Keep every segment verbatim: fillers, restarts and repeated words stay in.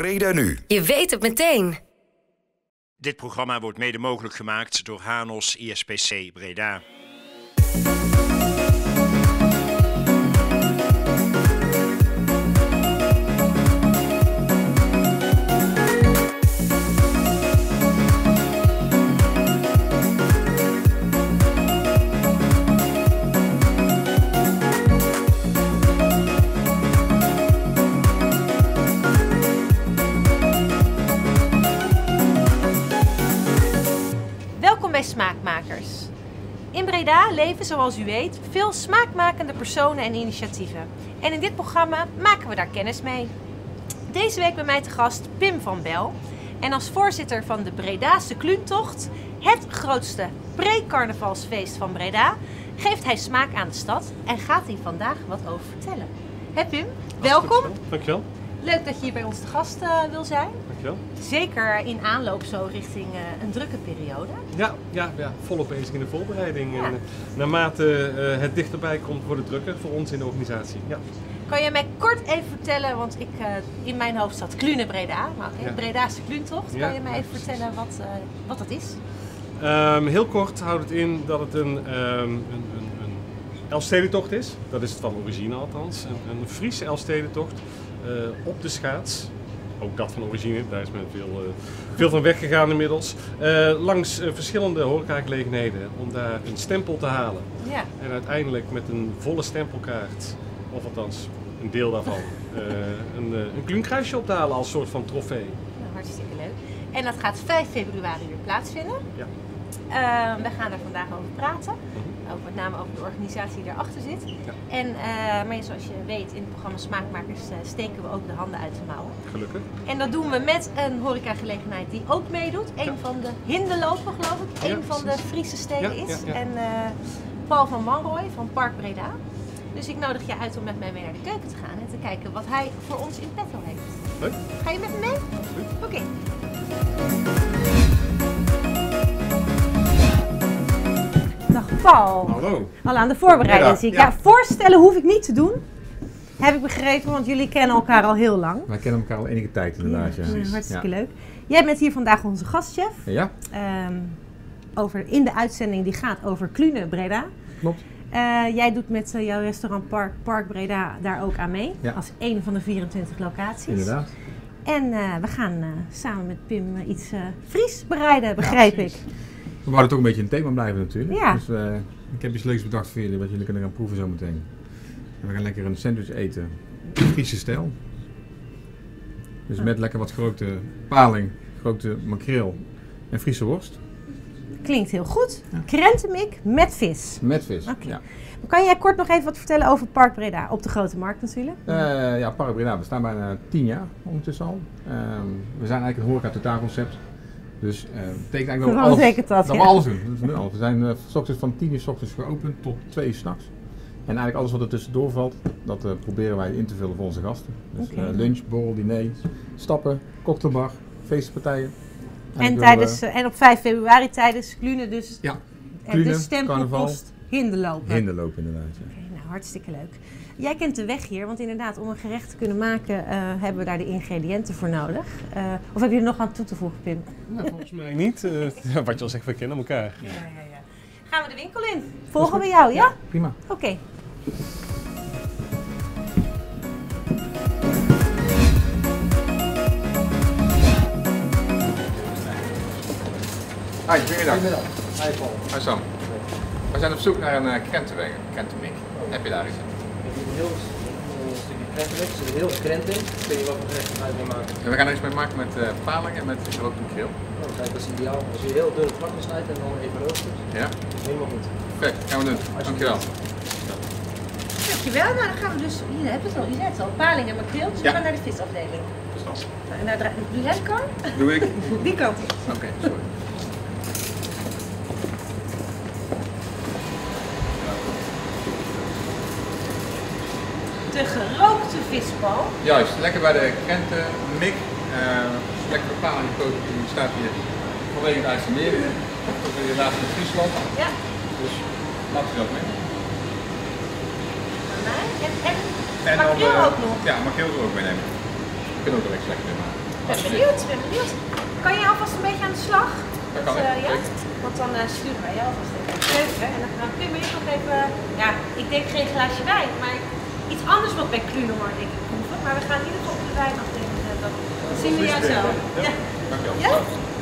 Breda Nu. Je weet het meteen. Dit programma wordt mede mogelijk gemaakt door Hanos I S P C Breda. Bij Smaakmakers. In Breda leven, zoals u weet, veel smaakmakende personen en initiatieven. En in dit programma maken we daar kennis mee. Deze week bij mij te gast Pim van Bel. En als voorzitter van de Bredaanse Kluuntocht, het grootste pre-carnavalsfeest van Breda, geeft hij smaak aan de stad en gaat hij vandaag wat over vertellen. Hé Pim, welkom. Dankjewel. Leuk dat je hier bij ons te gast uh, wil zijn. Dankjewel. Zeker in aanloop zo richting uh, een drukke periode. Ja, ja, ja, volop bezig in de voorbereiding. Ja. En, uh, naarmate uh, het dichterbij komt, wordt het drukker voor ons in de organisatie. Ja. Kan jij mij kort even vertellen, want ik, uh, in mijn hoofd staat Klunen Breda, maar okay, Ja. Bredaanse Kluuntocht. Kan Ja, je mij ja, even precies. vertellen wat, uh, wat dat is? Um, heel kort houdt het in dat het een, um, een, een, een Elfstedentocht is. Dat is het van origine althans. Een, een Friese Elfstedentocht uh, op de schaats. Ook dat van origine, daar is men veel, uh, veel van weggegaan inmiddels. Uh, langs uh, verschillende horecagelegenheden om daar een stempel te halen. Ja. En uiteindelijk met een volle stempelkaart, of althans een deel daarvan, uh, een, uh, een Kluunkruisje op te halen als soort van trofee. Nou, hartstikke leuk. En dat gaat vijf februari weer plaatsvinden. Ja. Uh, we gaan daar vandaag over praten. Ook met name over de organisatie die erachter zit. Ja. En, uh, maar zoals je weet, in het programma Smaakmakers uh, steken we ook de handen uit de mouwen. Gelukkig. En dat doen we met een horecagelegenheid die ook meedoet. Een Ja. van de Hinderlopen, geloof ik. Ja, een van de precies. Friese steden Ja, is. ja, ja. En uh, Paul van Wanrooy van Park Breda. Dus ik nodig je uit om met mij mee naar de keuken te gaan en te kijken wat hij voor ons in petto heeft. Leuk. Ga je met me mee? Absoluut. Oké. Okay. Dag Paul. Hallo. Al aan de voorbereiding zie ik. Ja. Ja. Ja, voorstellen hoef ik niet te doen. Heb ik begrepen, want jullie kennen elkaar al heel lang. Wij kennen elkaar al enige tijd inderdaad. Ja, Ja, hartstikke ja. leuk. Jij bent hier vandaag onze gastchef. Ja, Um, over, in de uitzending die gaat over Klunen Breda. klopt. Uh, jij doet met uh, jouw restaurant Park, Park Breda daar ook aan mee. Ja. Als een van de vierentwintig locaties. Inderdaad. En uh, we gaan uh, samen met Pim uh, iets uh, Fries bereiden, begrijp ik. We wouden toch een beetje een thema blijven natuurlijk. Ja. Dus uh, ik heb iets leuks bedacht voor jullie wat jullie kunnen gaan proeven zometeen. En we gaan lekker een sandwich eten. Friese stijl. Dus met lekker wat grote paling, grote makreel en Friese worst. Klinkt heel goed. Ja. Krentenmik met vis. Met vis. Oké. Ja. Kan jij kort nog even wat vertellen over Park Breda? Op de Grote Markt natuurlijk. Uh, ja, Park Breda bestaan bijna tien jaar ondertussen al. Uh, we zijn eigenlijk een horeca totaalconcept. Dus uh, dat betekent eigenlijk dat we Wat alles, betekent dat, dat ja? we alles doen. Dat is nu al. We zijn uh, 's ochtends van tien uur 's ochtends geopend tot twee uur 's nachts. En eigenlijk alles wat er tussendoor valt, dat uh, proberen wij in te vullen voor onze gasten. Dus Oké. uh, lunch, borrel, diner, stappen, cocktailbar, feestpartijen. En, Eigenlijk tijdens, wel, uh, en op vijf februari tijdens Klunen dus uh, ja, uh, Klunen, de stempelpost hinderlopen. hinderloop inderdaad. Ja. Oké, nou, hartstikke leuk. Jij kent de weg hier, want inderdaad om een gerecht te kunnen maken uh, hebben we daar de ingrediënten voor nodig. Uh, of heb je er nog aan toe te voegen, Pim? Nou, volgens mij niet. Uh, wat je al zegt, we kennen elkaar. Ja, ja, ja. Gaan we de winkel in? Volgen we jou, ja? Prima. Oké. Okay. Hi, goedemiddag. Goedemiddag. Hi Paul. Hi Sam. We zijn op zoek naar een uh, krentenweg, krentenmik. Heb je daar iets? Ik heb hier een heel een stukje krentenmik, er zit een heel krent in. Ik weet niet wat voor gerecht je uit wil maken. En we gaan er iets mee maken met uh, paling en met gerookte makreel. Oh, kijk, dat is ideaal. Als je heel dunne vlakken snijdt en dan even roostert, Ja? helemaal goed. Perfect, gaan we doen. Dankjewel. Dankjewel. Nou, dan gaan we dus, je hebt het al, je zei het al, paling en makreel. Dus we Ja. gaan naar de visafdeling. Verstand. Nou, en daar draai doe jij de kar? Doe ik? Die kant op. Oké, okay, sorry. De gerookte visbal. Juist, lekker bij de krentenmik. Uh, lekker de paling gekozen. Die staat hier vanwege het IJsselmeer. Dat is helaas in Friesland. Ja. Dus laten we dat mee. Bij mij. En, en En dan, makreel uh, ook nog. Ja, makreel er ook meenemen. We kunnen ook wel lekker lekker mee maken. Ik ben benieuwd, ik ben benieuwd. Kan jij alvast een beetje aan de slag? Dat, kan ik, uh, ja? zeker. Want dan uh, sturen wij jou alvast even een keuken. En dan gaan Pim en ik nog even, ja, ik denk geen glaasje wijn, maar iets anders wat bij Clunomar denk ik proeven. Maar we gaan in ieder geval op de wijn afdeling. Uh, dat, dat zien we jou zo. Ja. Dankjewel. Ja?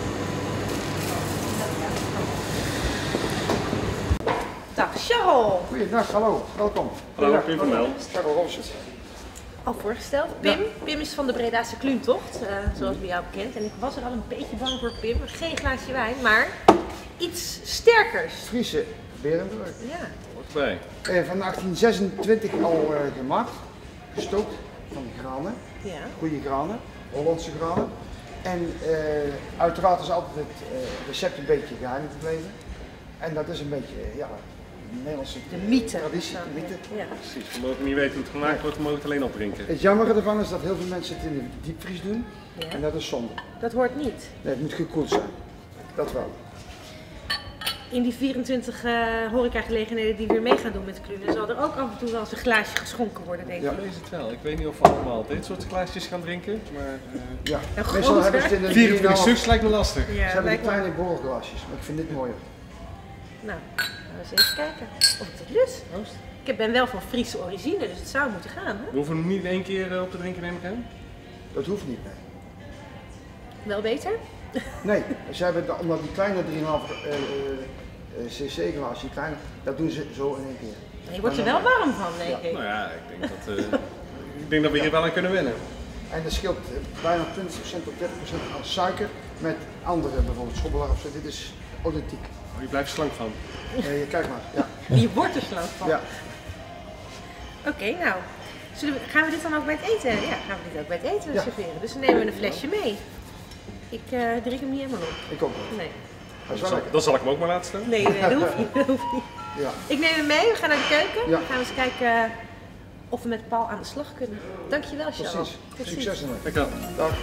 Dag Charles. Goeiedag, hallo, welkom. Hallo, Pim van Mel. Charles Robson. Al voorgesteld. Pim. Pim is van de Bredaanse Kluuntocht, uh, zoals bij jou bekend. En ik was er al een beetje bang voor Pim. Geen glaasje wijn, maar iets sterkers. Friese Berenburg. Ja. Wat bij? Eh, van achttien zesentwintig al uh, gemaakt, gestookt van granen, Ja. goede granen, Hollandse granen. En uh, uiteraard is altijd het uh, recept een beetje geheim gebleven. En dat is een beetje, uh, ja, Nederlandse De mythe. traditie, de mythe. Ja. Precies, we mogen niet weten hoe het gemaakt wordt, we mogen het alleen opdrinken. Het jammer ervan is dat heel veel mensen het in de diepvries doen. Ja. En dat is zonde. Dat hoort niet. Nee, het moet gekoeld zijn. Dat wel. In die vierentwintig uh, horecagelegenheden die weer mee gaan doen met Klunen, zal er ook af en toe wel eens een glaasje geschonken worden, denk ik. Ja. Zo is het wel. Ik weet niet of we allemaal dit soort glaasjes gaan drinken, maar... Uh, Ja, En meestal groot, hebben ze het in de vierentwintig drieënhalf. stuks lijkt me lastig. Ze Ja, hebben die lijkt me. kleine borrelglasjes, maar ik vind dit mooier. Nou, laten we eens even kijken of het het lust. Proost. Ik ben wel van Friese origine, dus het zou moeten gaan, hè? We hoeven hem niet één keer uh, op te drinken, neem ik aan. Dat hoeft niet, nee. Wel beter? Nee, ze hebben da- omdat die kleine drieënhalf uh, uh, cc glaasje, die kleine, dat doen ze zo in één keer. Je wordt er wel warm van, denk ik. Nou ja, ik denk dat, uh, ik denk dat we hier wel aan kunnen winnen. En dat scheelt uh, bijna twintig procent tot dertig procent aan suiker met andere, bijvoorbeeld schobbelaar of zo. Dit is authentiek. Oh, je blijft slank van. Uh, kijk maar, ja. Je wordt er slank van. ja. Oké, nou. Zullen we, gaan we dit dan ook bij het eten? Ja, gaan we dit ook bij het eten Ja. serveren. Dus dan nemen we een flesje mee. Ik uh, drink hem niet helemaal op. Ik ook wel. Nee. Dat is Dan wel zal, lekker. dan zal ik hem ook maar laten staan. Nee, nee, dat hoeft niet. Dat hoeft niet. Ja. Ik neem hem mee, we gaan naar de keuken. Ja. Dan gaan we eens kijken uh, of we met Paul aan de slag kunnen. Dankjewel, Charles. Precies. Tot ziens. Succes ermee. Dankjewel. Dag.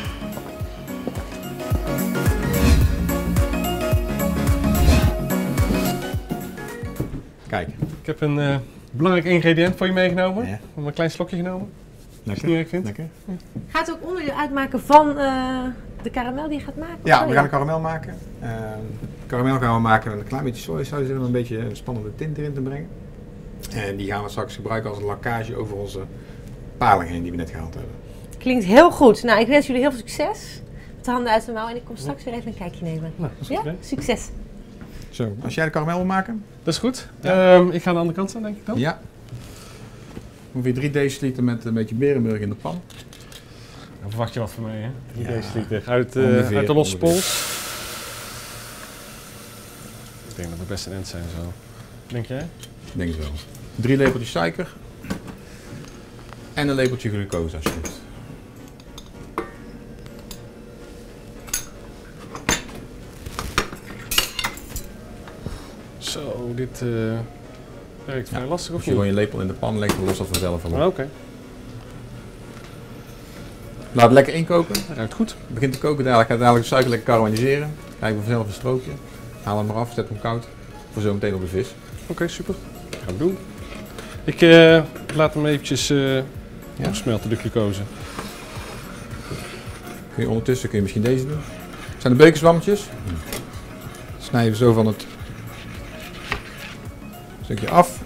Kijk. Ik heb een uh, belangrijk ingrediënt voor je meegenomen. Ja. Ik heb een klein slokje genomen. Lekker. niet erg vindt. Lekker. Gaat ook onderdeel uitmaken van uh, de karamel die je gaat maken? Ja, of we gaan een karamel maken. Uh, karamel gaan we maken met een klein beetje sojasaus erin om een beetje een spannende tint erin te brengen. En die gaan we straks gebruiken als een lakkage over onze paling heen die we net gehaald hebben. Klinkt heel goed. Nou, ik wens jullie heel veel succes. Met de handen uit de mouw en ik kom straks weer even een kijkje nemen. Nou, dat is goed. Ja? Hè? Succes. Zo, als jij de karamel wil maken? Dat is goed. Ja. Um, ik ga aan de andere kant staan, denk ik dan. Ja. Ongeveer drie deciliter met een beetje berenburg in de pan. Dan verwacht je wat van mij, hè? drie Ja. deciliter uit, uh, Ongeveer, uit de losse ongeveer. pols. Ik denk dat we best een end zijn zo. Denk jij? Ik denk het wel. Drie lepeltjes suiker. En een lepeltje glucose alsjeblieft. Zo, dit uh, werkt vrij lastig of Als je niet? gewoon je lepel in de pan legt, dan lost dat vanzelf al op. Ah, Oké, okay. Laat het lekker inkoken. dat ruikt goed. Het begint te koken, dadelijk gaat dadelijk de suiker lekker karamelliseren. Krijgen we vanzelf een stroopje. Haal hem eraf, zet hem koud. Voor zo meteen op de vis. Oké, okay, super. Gaan we doen. Ik uh, laat hem eventjes uh, Ja. opsmelten, de glucose. Kun je ondertussen kun je misschien deze doen. Het zijn de beukenzwammetjes. Snijden we zo van het stukje af.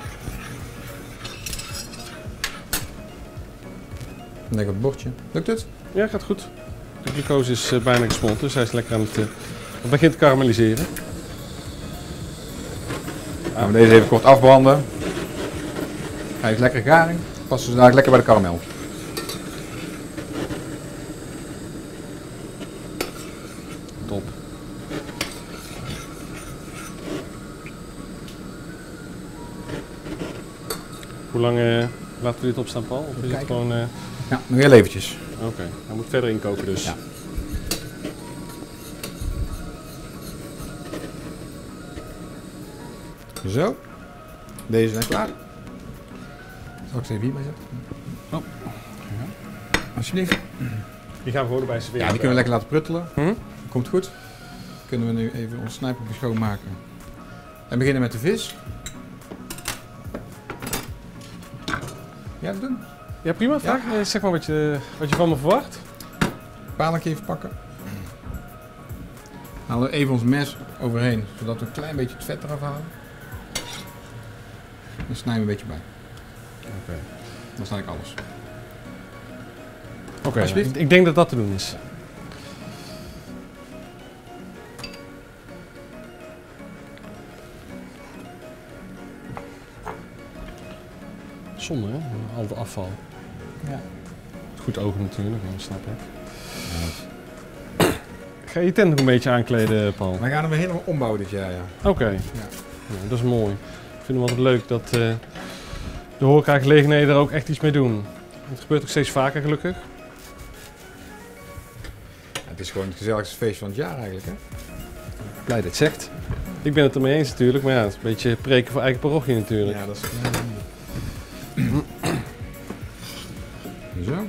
En leg op het bordje. Lukt het? Ja, gaat goed. De glucose is uh, bijna gesmolten, dus hij is lekker aan het, uh, het begint te karamelliseren. Gaan we deze even kort afbranden. Hij is lekker garing. Passen ze dadelijk lekker bij de karamel. Top. Hoe lang uh, laten we dit opstaan, Paul? Of is het kijken. gewoon... Uh... Ja, nog heel eventjes. Oké, okay. Hij moet verder inkoken dus. Ja. Zo. Deze zijn klaar. Zal ik ze even hierbij zetten? Oh. Ja. Alsjeblieft. Die gaan we gewoon erbij serveren. Ja, die kunnen we lekker laten pruttelen. Hm? Komt goed. Kunnen we nu even ons snijpopje schoonmaken. En beginnen met de vis. Ja, dat doen. Ja, prima. Vraag. Ja. Eh, Zeg maar wat je, wat je van me verwacht. palingje even pakken. Halen we even ons mes overheen, zodat we een klein beetje het vet eraf halen. Dan snijden we een beetje bij. Oké. Okay. Dat is eigenlijk alles. Oké, okay, ik, ik denk dat dat te doen is. Zonde, hè? Al de afval. Ja. Goed ogen natuurlijk, dat snap ik. Ja. Ga je je tent nog een beetje aankleden, Paul? Wij gaan hem weer helemaal ombouwen dit jaar, ja. Oké. Okay. Ja. Ja, dat is mooi. Ik vind het altijd leuk dat uh, de horecagelegenheden er ook echt iets mee doen. Het gebeurt ook steeds vaker, gelukkig. Ja, het is gewoon het gezelligste feest van het jaar eigenlijk, hè? Blij dat je het zegt. Ik ben het ermee eens natuurlijk, maar ja, het is een beetje preken voor eigen parochie natuurlijk. Ja, dat is... Zo.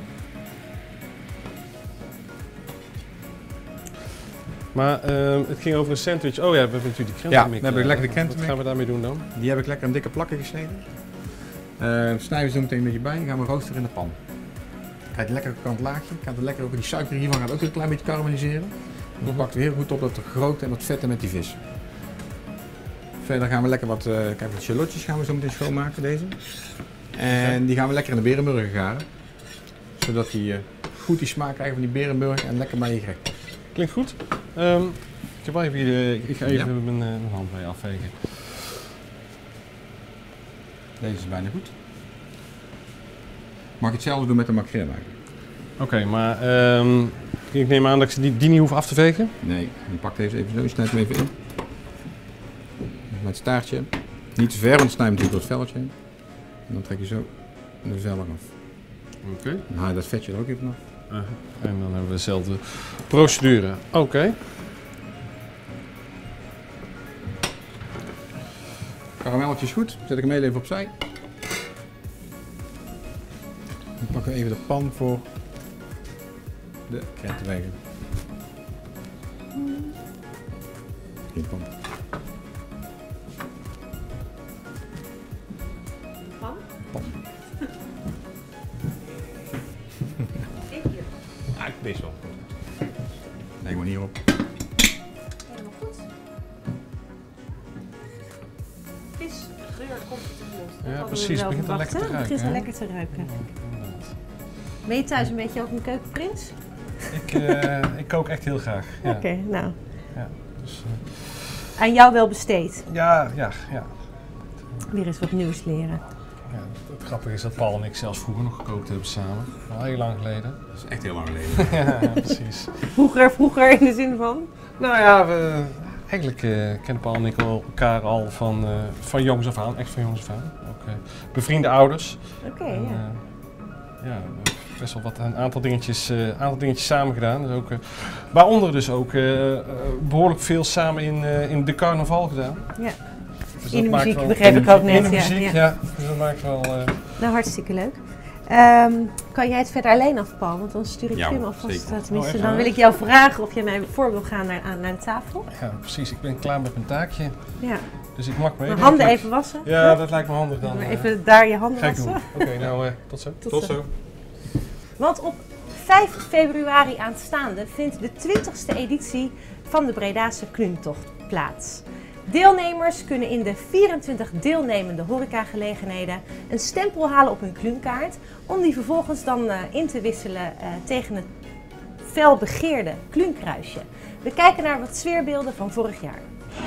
Maar uh, het ging over een sandwich. Oh ja, we hebben natuurlijk die krentenmix. Ja, we hebben lekker de krentenmix. Wat gaan we daarmee doen dan? Die heb ik lekker in dikke plakken gesneden. Uh, snijden we zo meteen een beetje bij en gaan we roosteren in de pan. Krijg je lekker een kant laagje. Gaat het lekker over die suiker hiervan gaat ook een klein beetje karamelliseren. En dan Mm-hmm. pakt we heel goed op dat grote en dat vette met die vis. Verder gaan we lekker wat, uh, kijk, wat shallotjes gaan we zo meteen schoonmaken, deze. En die gaan we lekker in de berenburger garen. Zodat die uh, goed die smaak krijgen van die berenburger en lekker bij je gerecht. Klinkt goed. Um, ik, heb even, uh, ik ga even ja. mijn, uh, mijn hand bij je afvegen. Deze is bijna goed. Mag ik hetzelfde doen met de makreel eigenlijk? Oké, okay, maar um, ik neem aan dat ik die, die niet hoef af te vegen? Nee, je pakt deze even zo, je snijdt hem even in. Met het staartje. Niet te ver, want snij je natuurlijk door het velletje heen. En dan trek je zo de vel eraf. Oké. Okay. Dan haal je dat vetje er ook even af. Uh, en dan hebben we dezelfde procedure. Oké. Okay. Karamelletje is goed, zet ik hem heel even opzij. Dan pakken we even de pan voor de krentenwegen. Geen pan. Pan? Pan. Ja, ik wees wel. Leg maar hierop. Helemaal goed. Visgeur komt er tegemoet. Ja, precies. Het begint al lekker te ruiken. Het begint al hè? lekker te ruiken. Ben je thuis een beetje ook een keukenprins? Ik, uh, ik kook echt heel graag. Ja. Oké, okay, nou. Ja, dus, uh... aan jou wel besteed. Ja, ja, ja. Weer eens wat nieuws leren. Ja, het grappige is dat Paul en ik zelfs vroeger nog gekookt hebben samen. Al heel lang geleden. Dat is echt heel lang geleden. Ja, ja, precies. Vroeger, vroeger in de zin van? Nou ja, we, eigenlijk uh, kennen Paul en ik elkaar al van, uh, van jongs af aan. Echt van jongs af aan. Ook uh, bevriende ouders. Oké, okay, ja. Uh, ja, best wel wat een aantal dingetjes, uh, aantal dingetjes samen gedaan. Dus ook, uh, waaronder dus ook uh, uh, behoorlijk veel samen in, uh, in de carnaval gedaan. Ja. Dus in de muziek wel, begreep ik ook net. In de muziek, ja. ja. ja. Dus dat maakt wel... Uh... Nou, hartstikke leuk. Um, kan jij het verder alleen af, Paul? Want dan stuur ik ja, Pim alvast. zeker. Tenminste, oh, dan wil ik jou vragen of jij mij voor wil gaan naar, aan, naar de tafel. Ja, precies. Ik ben klaar met mijn taakje. Ja. Dus ik mag mee. Mijn handen even wassen. Ja, ja, dat lijkt me handig dan. Maar even uh, daar je handen ga ik wassen. Oké, okay, nou uh, tot zo. Tot, tot zo. zo. Want op vijf februari aanstaande vindt de twintigste editie van de Bredase Kluuntocht plaats. Deelnemers kunnen in de vierentwintig deelnemende horecagelegenheden een stempel halen op hun kluunkaart om die vervolgens dan uh, in te wisselen uh, tegen het felbegeerde kluunkruisje. We kijken naar wat sfeerbeelden van vorig jaar.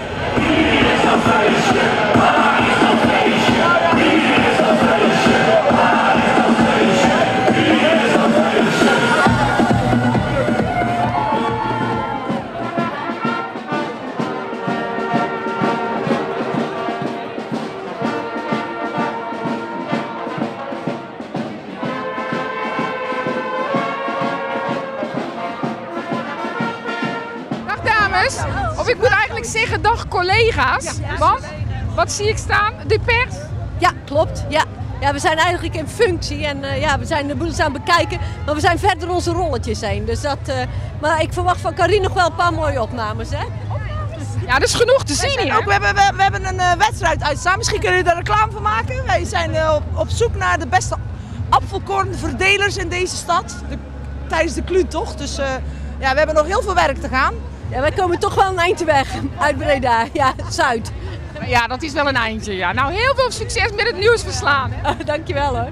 Of ik moet eigenlijk zeggen, dag collega's. Want, wat zie ik staan? De pers? Ja, klopt. Ja. Ja, we zijn eigenlijk in functie en uh, ja, we zijn de boel aan het bekijken. Maar we zijn verder onze rolletjes heen. Dus dat, uh, maar ik verwacht van Carine nog wel een paar mooie opnames, hè? Ja, dat is genoeg te zien hier. Ook, we, hebben, we, we hebben een uh, wedstrijd uitstaan. Misschien kunnen jullie daar reclame van maken. Wij zijn uh, op, op zoek naar de beste apfelkornverdelers in deze stad. De tijdens de Kluuntocht. Dus uh, ja, we hebben nog heel veel werk te gaan. Ja, wij komen toch wel een eindje weg uit Breda, ja, Zuid. Ja, dat is wel een eindje, ja. Nou, heel veel succes met het nieuws verslaan. Hè? Oh, dankjewel hoor.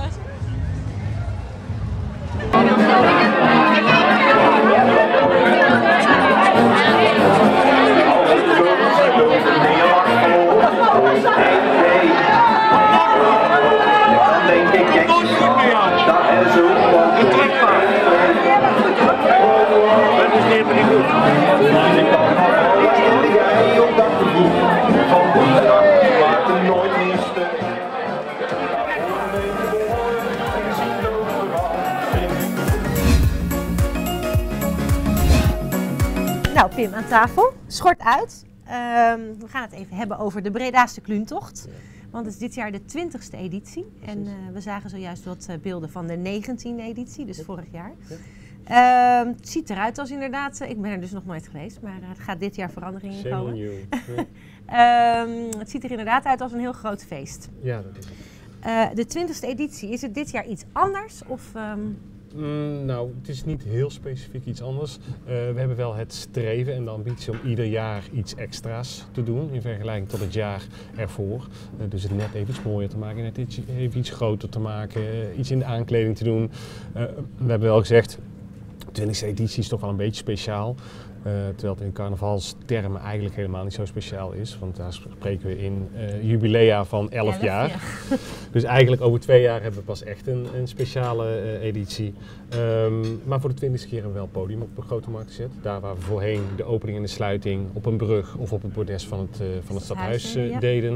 Nou, Pim aan tafel. Schort uit. Um, we gaan het even hebben over de Bredaanse Kluuntocht. Want het is dit jaar de twintigste editie. En uh, we zagen zojuist wat uh, beelden van de negentiende editie, dus vorig jaar. Uh, het ziet eruit als inderdaad, uh, ik ben er dus nog nooit geweest, maar uh, het gaat dit jaar veranderingen in komen. Ja. um, het ziet er inderdaad uit als een heel groot feest. Ja, dat is het. Uh, de twintigste editie, is het dit jaar iets anders? Of, um... mm, nou, het is niet heel specifiek iets anders. Uh, we hebben wel het streven en de ambitie om ieder jaar iets extra's te doen in vergelijking tot het jaar ervoor. Uh, dus het net even iets mooier te maken, net iets, even iets groter te maken, uh, iets in de aankleding te doen. Uh, we hebben wel gezegd, de twintigste editie is toch wel een beetje speciaal. Uh, terwijl het in carnavalstermen eigenlijk helemaal niet zo speciaal is. Want daar spreken we in uh, jubilea van elf jaar. Ja. Dus eigenlijk over twee jaar hebben we pas echt een, een speciale uh, editie. Um, maar voor de twintigste keer hebben we wel podium op de Grote Markt gezet. Daar waar we voorheen de opening en de sluiting op een brug of op het bordes van het, uh, van het stadhuis uh, ja. deden.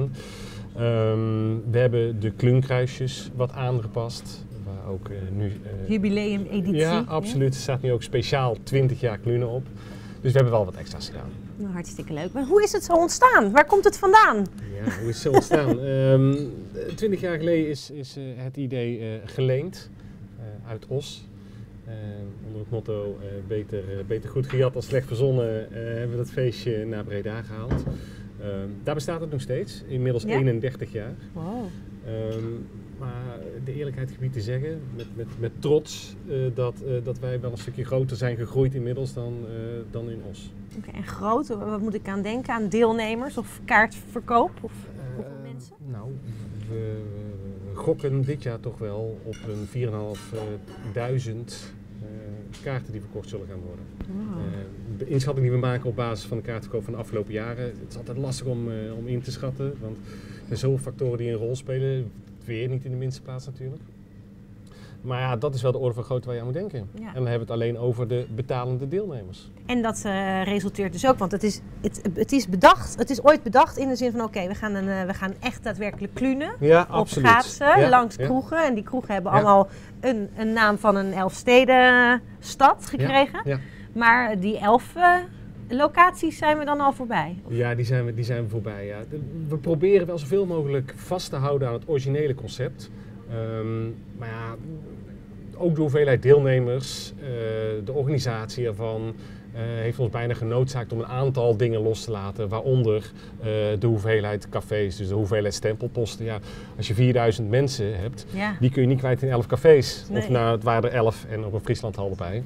Um, we hebben de kluunkruisjes wat aangepast. Waar ook uh, nu... Uh, Jubileumeditie. Ja, absoluut. Er staat nu ook speciaal twintig jaar klunen op. Dus we hebben wel wat extra's gedaan. Nou, hartstikke leuk. Maar hoe is het zo ontstaan? Waar komt het vandaan? Ja, hoe is het zo ontstaan? um, twintig jaar geleden is, is uh, het idee uh, geleend uh, uit Os. Uh, onder het motto uh, beter, uh, beter goed gejat dan slecht verzonnen uh, hebben we dat feestje naar Breda gehaald. Uh, daar bestaat het nog steeds, inmiddels ja? eenendertig jaar. Wow. Um, maar de eerlijkheid gebied te zeggen, met, met, met trots, uh, dat, uh, dat wij wel een stukje groter zijn gegroeid inmiddels dan, uh, dan in Os. Oké, okay, en groot, wat moet ik aan denken? Aan deelnemers of kaartverkoop? Of uh, hoeveel mensen? Nou, we, we gokken dit jaar toch wel op een vier en een half duizend uh, kaarten die verkocht zullen gaan worden. Wow. Uh, de inschatting die we maken op basis van de kaartverkoop van de afgelopen jaren, het is altijd lastig om, uh, om in te schatten, want er zijn zoveel factoren die een rol spelen. Weer niet in de minste plaats natuurlijk. Maar ja, dat is wel de orde van grootte waar je aan moet denken. Ja. En dan hebben we het alleen over de betalende deelnemers. En dat uh, resulteert dus ook, want het is, het, het is bedacht, het is ooit bedacht in de zin van oké, okay, we, gaan uh, we gaan echt daadwerkelijk klunen ja, op absoluut. schaatsen ja, langs ja. kroegen. En die kroegen hebben ja. allemaal een, een naam van een Elfstedenstad gekregen. Ja. Ja. Maar die elf uh, locaties zijn we dan al voorbij. Ja, die zijn we, die zijn we voorbij. Ja. We proberen wel zoveel mogelijk vast te houden aan het originele concept. Um, maar ja, ook de hoeveelheid deelnemers, uh, de organisatie ervan, uh, heeft ons bijna genoodzaakt om een aantal dingen los te laten. Waaronder uh, de hoeveelheid cafés, dus de hoeveelheid stempelposten. Ja, als je vierduizend mensen hebt, ja. die kun je niet kwijt in elf cafés. Nee. Of nou, het waren er elf en op een Frieslandhal erbij.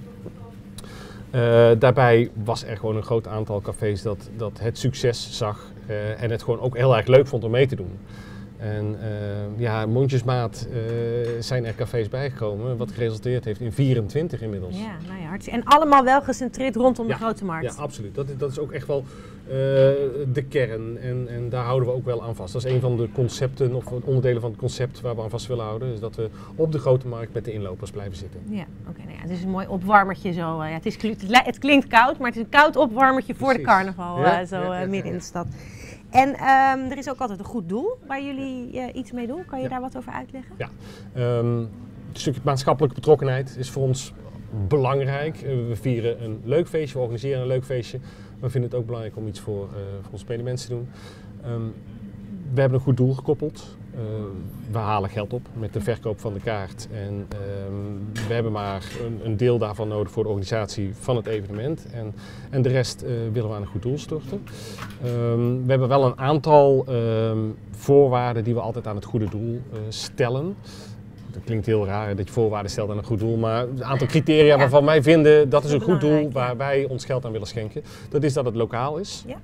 Uh, daarbij was er gewoon een groot aantal cafés dat, dat het succes zag uh, en het gewoon ook heel erg leuk vond om mee te doen. En uh, ja, mondjesmaat uh, zijn er cafés bijgekomen, wat geresulteerd heeft in vierentwintig inmiddels. Ja, nou ja, hartstikke. En allemaal wel gecentreerd rondom ja, de Grote Markt. Ja, absoluut. Dat is, dat is ook echt wel uh, de kern en, en daar houden we ook wel aan vast. Dat is een van de concepten of onderdelen van het concept waar we aan vast willen houden. Dus dat we op de Grote Markt met de inlopers blijven zitten. Ja, oké. Okay, nou ja, het is een mooi opwarmertje zo. Uh, ja, het, is, het klinkt koud, maar het is een koud opwarmertje voor Precies. de carnaval ja, uh, zo ja, ja, uh, midden ja, ja. in de stad. En um, er is ook altijd een goed doel waar jullie uh, iets mee doen. Kan je ja. daar wat over uitleggen? Ja, um, een stukje maatschappelijke betrokkenheid is voor ons belangrijk. Uh, we vieren een leuk feestje, we organiseren een leuk feestje. Maar we vinden het ook belangrijk om iets voor, uh, voor onze medemensen te doen. Um, we hebben een goed doel gekoppeld. Uh, we halen geld op met de verkoop van de kaart. En um, we hebben maar een, een deel daarvan nodig voor de organisatie van het evenement. En, en de rest uh, willen we aan een goed doel storten. Um, we hebben wel een aantal um, voorwaarden die we altijd aan het goede doel uh, stellen. Dat klinkt heel raar dat je voorwaarden stelt aan een goed doel, maar een aantal criteria waarvan wij vinden dat is een goed doel waar wij ons geld aan willen schenken. Dat is dat het lokaal is, ja.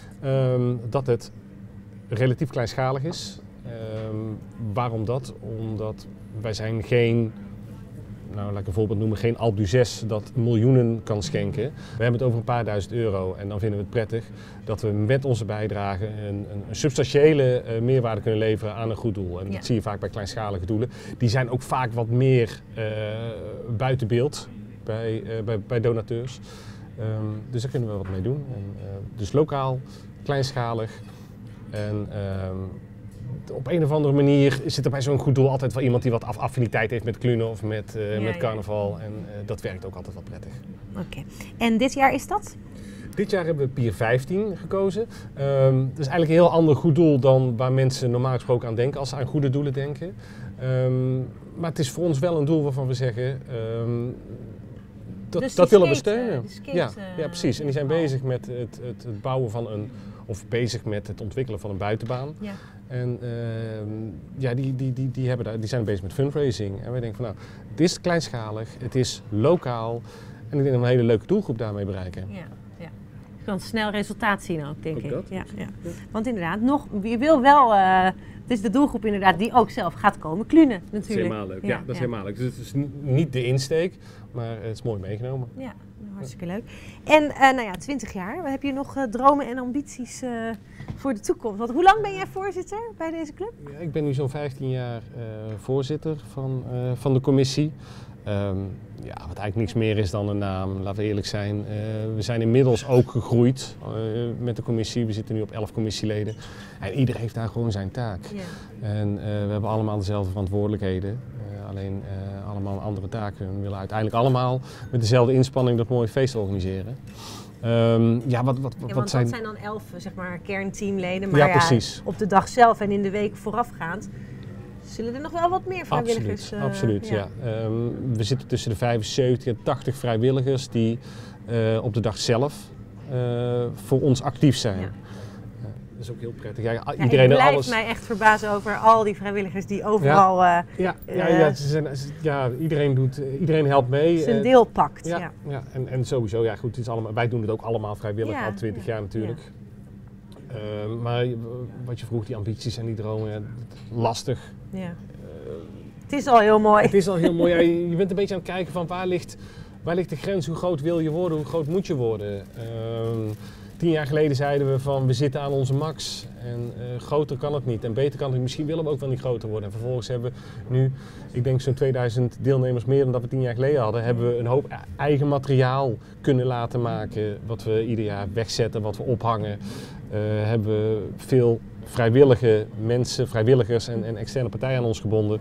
um, dat het relatief kleinschalig is. Um, waarom dat? Omdat wij zijn geen, nou laat ik een voorbeeld noemen, geen Alpe d'Huez dat miljoenen kan schenken. We hebben het over een paar duizend euro en dan vinden we het prettig dat we met onze bijdrage een, een, een substantiële uh, meerwaarde kunnen leveren aan een goed doel. En ja. dat zie je vaak bij kleinschalige doelen. Die zijn ook vaak wat meer uh, buiten beeld bij, uh, bij, bij donateurs. Um, dus daar kunnen we wat mee doen. En, uh, dus lokaal, kleinschalig en um, op een of andere manier zit er bij zo'n goed doel altijd wel iemand die wat af affiniteit heeft met Klunen of met, uh, ja, met carnaval. Ja. En uh, dat werkt ook altijd wel prettig. Oké. Okay. En dit jaar is dat? Dit jaar hebben we Pier vijftien gekozen. Um, dat is eigenlijk een heel ander goed doel dan waar mensen normaal gesproken aan denken als ze aan goede doelen denken. Um, maar het is voor ons wel een doel waarvan we zeggen, um, dat, dus dat willen skate, we steunen. uh, skate, ja, uh, ja, precies. En die zijn bezig met het, het, het bouwen van een, of bezig met het ontwikkelen van een buitenbaan. Ja. En uh, ja, die, die, die, die, hebben daar, die zijn bezig met fundraising. En wij denken van nou, het is kleinschalig, het is lokaal. En ik denk dat we een hele leuke doelgroep daarmee bereiken. Ja, ja. Je kan snel resultaat zien ook, denk ook ik. Dat? Ja, ja. Want inderdaad, nog, je wil wel, uh, het is de doelgroep inderdaad die ook zelf gaat komen. Klunen natuurlijk. Dat is helemaal leuk. Ja, ja dat is ja. helemaal leuk. Dus het is niet de insteek, maar het is mooi meegenomen. Ja, hartstikke leuk. En uh, nou ja, twintig jaar, heb je nog uh, dromen en ambities uh, voor de toekomst? Want hoe lang ben jij voorzitter bij deze club? Ja, ik ben nu zo'n vijftien jaar uh, voorzitter van, uh, van de commissie. Um, ja, wat eigenlijk niks meer is dan een naam, laten we eerlijk zijn. Uh, we zijn inmiddels ook gegroeid uh, met de commissie. We zitten nu op elf commissieleden. En ieder heeft daar gewoon zijn taak. Ja. En uh, we hebben allemaal dezelfde verantwoordelijkheden. Uh, alleen uh, allemaal andere taken. We willen uiteindelijk allemaal met dezelfde inspanning dat mooie feest organiseren. Um, ja, wat, wat, wat, ja, wat zijn... dat zijn dan elf zeg maar, kernteamleden. Maar ja, ja, precies. Op de dag zelf en in de week voorafgaand zullen er nog wel wat meer vrijwilligers... Absoluut, uh, absoluut ja. ja. Um, we zitten tussen de vijfenzeventig en tachtig vrijwilligers die uh, op de dag zelf uh, voor ons actief zijn. Ja. Uh, dat is ook heel prettig. Ja, ja, iedereen ik blijf alles... mij echt verbazen over al die vrijwilligers die overal... Ja, uh, ja, ja, ja, ze zijn, ja iedereen, doet, iedereen helpt mee. Zijn deel pakt. Ja, ja. ja. En, en sowieso, ja goed, het is allemaal, wij doen het ook allemaal vrijwillig, ja, al twintig ja, jaar natuurlijk. Ja. Uh, maar wat je vroeg, die ambities en die dromen, ja, lastig. Ja. Uh, het is al heel mooi. Het is al heel mooi. Ja, je, je bent een beetje aan het kijken van waar ligt, waar ligt de grens, hoe groot wil je worden, hoe groot moet je worden. Uh, tien jaar geleden zeiden we van we zitten aan onze max en uh, groter kan het niet en beter kan het niet. Misschien willen we ook wel niet groter worden. En vervolgens hebben we nu, ik denk zo'n tweeduizend deelnemers meer dan dat we tien jaar geleden hadden, hebben we een hoop eigen materiaal kunnen laten maken wat we ieder jaar wegzetten, wat we ophangen. Uh, hebben we veel vrijwillige mensen, vrijwilligers en, en externe partijen aan ons gebonden.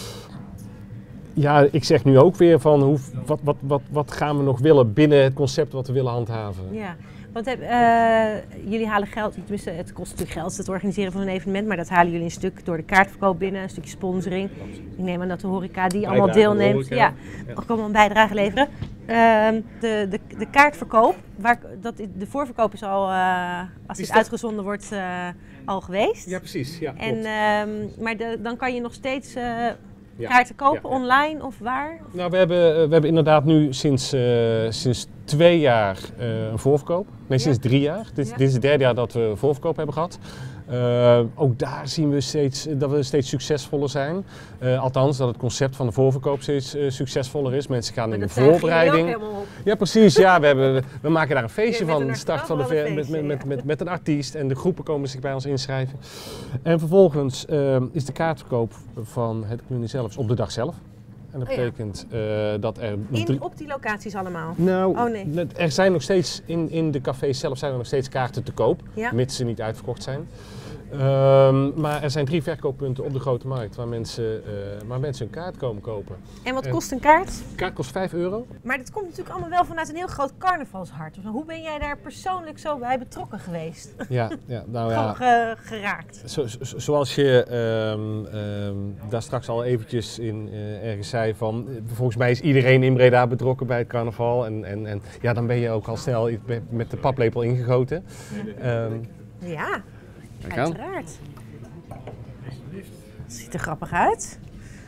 Ja, ik zeg nu ook weer van hoe, wat, wat, wat, wat gaan we nog willen binnen het concept wat we willen handhaven. Ja. Want uh, jullie halen geld, tenminste het kost natuurlijk geld het organiseren van een evenement, maar dat halen jullie een stuk door de kaartverkoop binnen, een stukje sponsoring. Ik neem aan dat de horeca die bijdrage allemaal deelneemt, horeca, ja, ja. ook allemaal een bijdrage leveren. Uh, de, de, de kaartverkoop, waar, dat, de voorverkoop is al, uh, als het uitgezonden wordt, uh, al geweest. Ja, precies. Ja, en, uh, maar de, dan kan je nog steeds... Uh, Ja. kaarten kopen, ja, ja. online of waar? Of? Nou, we hebben, we hebben inderdaad nu sinds, uh, sinds twee jaar uh, een voorverkoop. Nee, sinds ja. drie jaar. Dit, ja. dit is het derde jaar dat we een voorverkoop hebben gehad. Uh, ook daar zien we steeds, dat we steeds succesvoller zijn. Uh, althans, dat het concept van de voorverkoop steeds uh, succesvoller is. Mensen gaan maar in de voorbereiding. Ja, precies. Ja, we, hebben, we maken daar een feestje van. De start van de ver, feestje, met, met, ja. met, met, met een artiest en de groepen komen zich bij ons inschrijven. En vervolgens uh, is de kaartverkoop van het Klunen zelfs op de dag zelf. En dat betekent oh ja. uh, dat er... In, drie... Op die locaties allemaal? Nou, oh, nee. er zijn nog steeds, in, in de cafés zelf zijn er nog steeds kaarten te koop, ja. mits ze niet uitverkocht zijn. Um, maar er zijn drie verkooppunten op de Grote Markt waar mensen, uh, waar mensen een kaart komen kopen. En wat en kost een kaart? Een kaart kost vijf euro. Maar dat komt natuurlijk allemaal wel vanuit een heel groot carnavalshart. Hoe ben jij daar persoonlijk zo bij betrokken geweest? Ja, ja nou ja. Gewoon ge geraakt. Zo, zo, zoals je um, um, daar straks al eventjes in uh, ergens zei van, volgens mij is iedereen in Breda betrokken bij het carnaval. En, en, en ja, dan ben je ook al snel met de paplepel ingegoten. Um, ja. Uiteraard. Het ziet er grappig uit.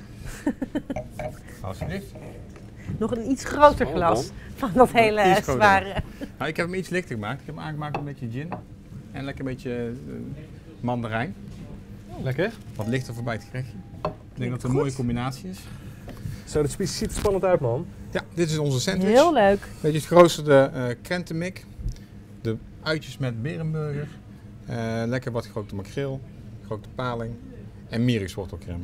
Alsjeblieft. Nog een iets groter glas van dat hele Iets groter. zware. Nou, ik heb hem iets lichter gemaakt. Ik heb hem aangemaakt met een beetje gin. En lekker een beetje uh, mandarijn. Lekker. Wat lichter voorbij het gerechtje. Ik denk dat het een goed. mooie combinatie is. Zo, dat ziet er spannend uit, man. Ja, dit is onze sandwich. Heel leuk. Beetje het geroosterde uh, krentenmik. De uitjes met berenburger. Uh, lekker wat gerookte makreel. Gerookte paling. En mierikswortelcrème.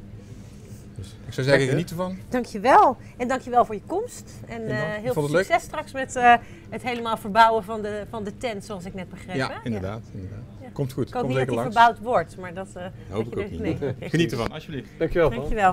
Dus ik zou zeggen, geniet ervan. Dankjewel. En dankjewel voor je komst. En uh, heel vond veel het leuk. succes straks met uh, het helemaal verbouwen van de, van de tent, zoals ik net begreep. Ja, hè? inderdaad. inderdaad. Ja. Komt goed. Ik hoop Komt niet dat zeker die langs. verbouwd wordt, maar dat... Uh, Hoop dat ik je ook er- niet. nee. Geniet ervan, alsjeblieft. Dankjewel, man. Dankjewel.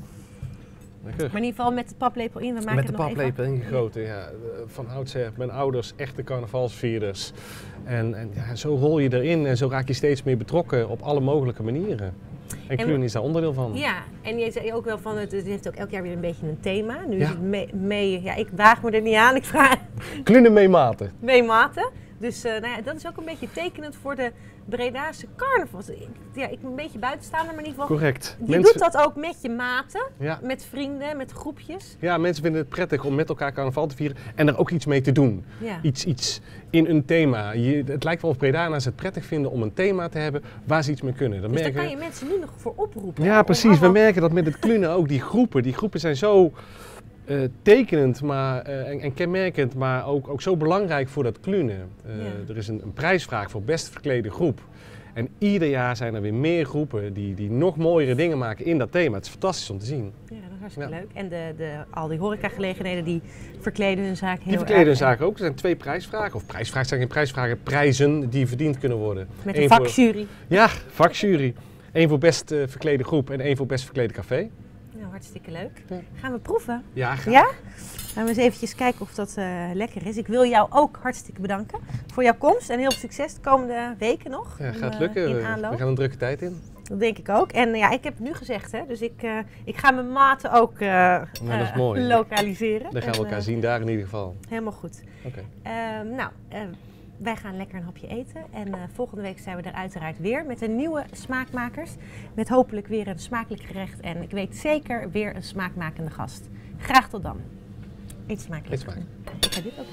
Lekker. Maar in ieder geval met de paplepel in. We maken Met de het nog paplepel even. ingegoten, ja. Van oudsher, mijn ouders, echte carnavalsvierders. En, en ja, zo rol je erin en zo raak je steeds meer betrokken op alle mogelijke manieren. En Kluun is daar onderdeel van. Ja, en je zei ook wel van, het, het heeft ook elk jaar weer een beetje een thema. Nu Ja. is het mee, mee, ja, ik waag me er niet aan, ik vraag Klunen meematen. mee maten. Dus uh, nou ja, dat is ook een beetje tekenend voor de Bredaanse carnaval. Ik, ja, ik ben een beetje buitenstaander, maar in ieder geval... Correct. Je doet dat ook met je maten, Ja. met vrienden, met groepjes. Ja, mensen vinden het prettig om met elkaar carnaval te vieren en er ook iets mee te doen. Ja. Iets, iets in een thema. Je, het lijkt wel of Bredana's het prettig vinden om een thema te hebben waar ze iets mee kunnen. Dat Dus daar merken kan je mensen nu nog voor oproepen. Ja, hè, om precies. We allemaal- merken dat met het klunen ook. Die groepen, die groepen zijn zo uh, tekenend maar, uh, en, en kenmerkend, maar ook, ook zo belangrijk voor dat klunen. Uh, Ja. Er is een, een prijsvraag voor best verklede groep. En ieder jaar zijn er weer meer groepen die, die nog mooiere dingen maken in dat thema. Het is fantastisch om te zien. Ja, dat is hartstikke Ja. leuk. En de, de, al die horecagelegenheden die verkleden hun zaak heel Die verkleden hun erg. zaken ook. Er zijn twee prijsvragen. Of prijsvragen zijn geen prijsvragen, prijzen die verdiend kunnen worden. Met Eén een voor- vakjury. Ja, vakjury. Eén voor best uh, verklede groep en één voor best verklede café. Nou, hartstikke leuk. Ja. Gaan we proeven? Ja, graag. Ja? Gaan we eens eventjes kijken of dat uh, lekker is. Ik wil jou ook hartstikke bedanken voor jouw komst en heel veel succes de komende weken nog. Ja, gaat uh, lukken. in We- aanloop. We gaan een drukke tijd in. Dat denk ik ook. En uh, ja, ik heb het nu gezegd, hè, dus ik, uh, ik ga mijn maten ook uh, Ja, dat is uh, mooi. lokaliseren. Dan gaan we En, elkaar uh, zien daar in ieder geval. Helemaal goed. Oké. Ehm, nou, uh, wij gaan lekker een hapje eten. En uh, volgende week zijn we er uiteraard weer met een nieuwe smaakmakers. Met hopelijk weer een smakelijk gerecht. En ik weet zeker weer een smaakmakende gast. Graag tot dan. Eet smakelijk. Eet smakelijk. Ik ga dit ook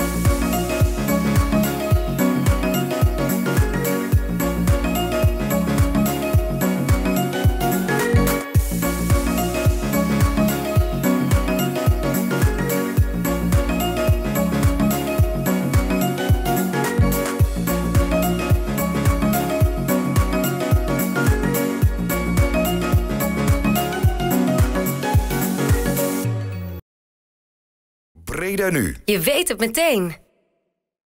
eten. Breda nu. Je weet het meteen.